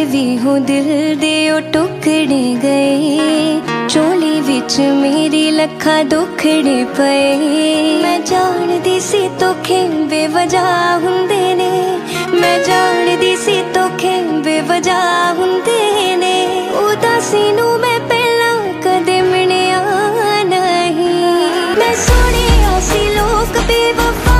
भी हो दिल दे ओ टुकड़े गए, झोली विच मेरी लखा दुखड़े पे। मैं जानदी सी धोखे बेवजह हुंदे ने, मैं जानदी सी धोखे बेवजह हुंदे ने। उदासी नूं मैं पहला कदे मिलिया नहीं, मैं सुनिया सी लोग बेवफा